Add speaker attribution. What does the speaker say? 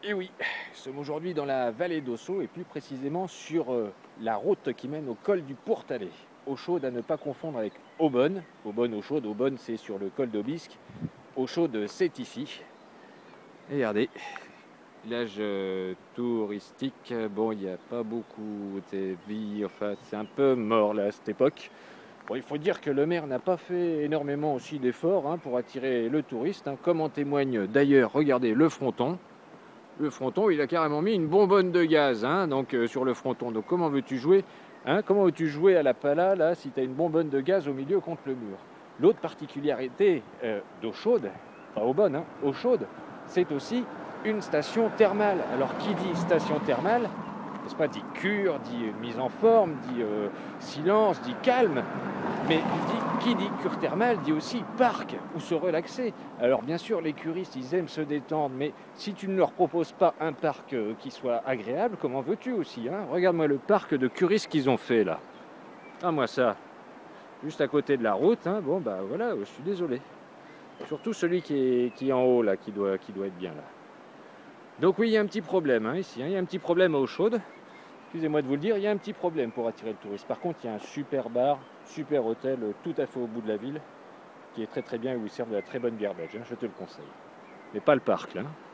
Speaker 1: Et oui, nous sommes aujourd'hui dans la vallée d'Ossau et plus précisément sur la route qui mène au col du Pourtalais. Eau chaude à ne pas confondre avec Aubonne. Aubonne, eau chaude. Aubonne, c'est sur le col d'Aubisque. Eau chaude, c'est ici. Et regardez, village touristique. Bon, il n'y a pas beaucoup de vie. Enfin, c'est un peu mort là à cette époque. Bon, il faut dire que le maire n'a pas fait énormément aussi d'efforts pour attirer le touriste, comme en témoigne d'ailleurs, regardez, le fronton. Le fronton, il a carrément mis une bonbonne de gaz donc, sur le fronton. Donc comment veux-tu jouer Comment veux-tu jouer à la pala là, si tu as une bonbonne de gaz au milieu contre le mur? L'autre particularité d'eau chaude, pas Aubonne, eau chaude, c'est aussi une station thermale. Alors qui dit station thermale, n'est-ce pas, dit cure, dit mise en forme, dit silence, dit calme. Mais qui dit cure thermale dit aussi parc où se relaxer. Alors bien sûr, les curistes, ils aiment se détendre, mais si tu ne leur proposes pas un parc qui soit agréable, comment veux-tu aussi Regarde-moi le parc de curistes qu'ils ont fait là. Ah moi ça, juste à côté de la route. Bon bah voilà, je suis désolé. Surtout celui qui est en haut là, qui doit être bien là. Donc oui, il y a un petit problème ici. Il y a un petit problème à eau chaude. Excusez-moi de vous le dire, il y a un petit problème pour attirer le touriste. Par contre, il y a un super bar, super hôtel tout à fait au bout de la ville, qui est très très bien et où ils servent de la très bonne bière belge. Je te le conseille. Mais pas le parc là.